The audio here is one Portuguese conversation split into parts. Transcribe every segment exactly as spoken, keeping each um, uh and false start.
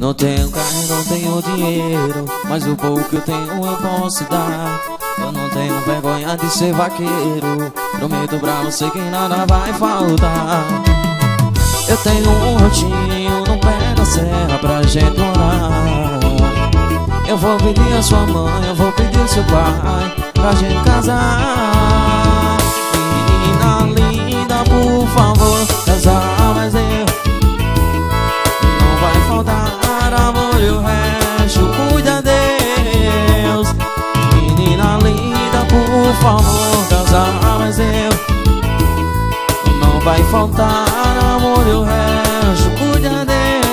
não tenho carro, não tenho dinheiro, mas o pouco que eu tenho eu posso dar. Eu não tenho vergonha de ser vaqueiro, prometo pra você que nada vai faltar. Eu tenho um rotinho no pé da serra pra gente morar. Eu vou pedir a sua mãe, eu vou pedir o seu pai pra gente casar. Menina linda, por favor, casar, mas eu não vai faltar amor e o resto cuida Deus. Menina linda, por favor, casar, mas eu não vai faltar amor e o resto cuida Deus.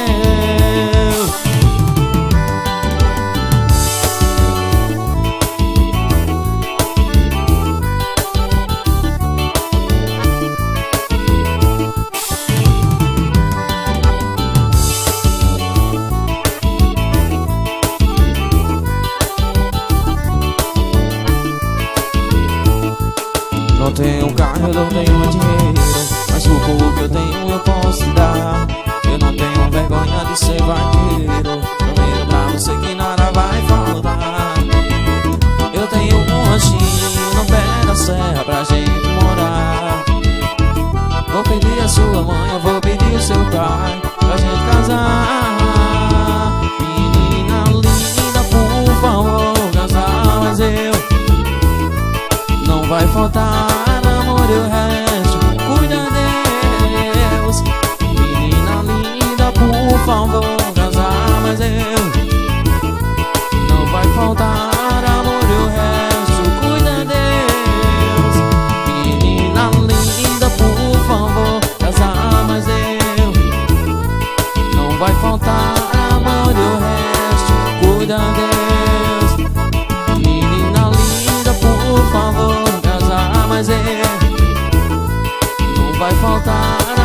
Não tenho carro, eu não tenho dinheiro, mas o pouco que eu tenho eu posso dar. Eu não tenho vergonha de ser vaqueiro, prometo pra você que nada vai faltar. Eu tenho um ranchinho no pé da serra pra gente morar. Vou pedir a sua mãe, eu vou pedir o seu pai pra gente casar. Menina linda, por favor, casar, mas eu não vai faltar amor e o resto cuida Deus. Menina linda, por favor, casar, mas eu não vai faltar amor e o resto cuida Deus. Menina linda, por favor, casar, mas eu não vai faltar amor e o resto cuida Deus. Menina linda, por favor, mas eu não vai faltar